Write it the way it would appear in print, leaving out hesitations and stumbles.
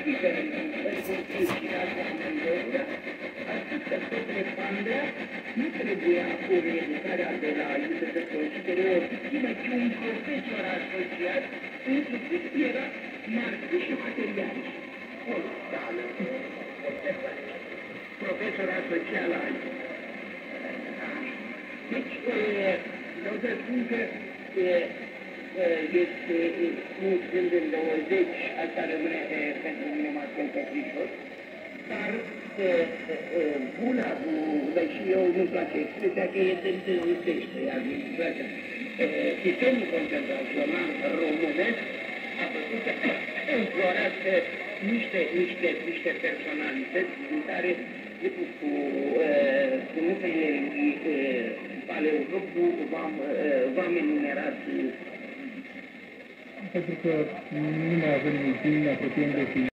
practică în construcția oamenilor, atâta către Pandea, nu trebuia o reeducarea de la el să se considere o victimă, ci un profesor asociat, întrucât era marxist și materialist. O sală, profesor asociat la el. Deci, vreau să spun că este când în 20, asta rămâne pentru mine Marcel Petrișor, dar buna, și eu nu-mi place expresia că e tântânisește, administrația. Sistemul concentrațional românesc a făcut să înflorească niște personalități militare cu numele Paleozopu v-am enumerat. Pentru că nu mai avem timp, ne apropiem de final.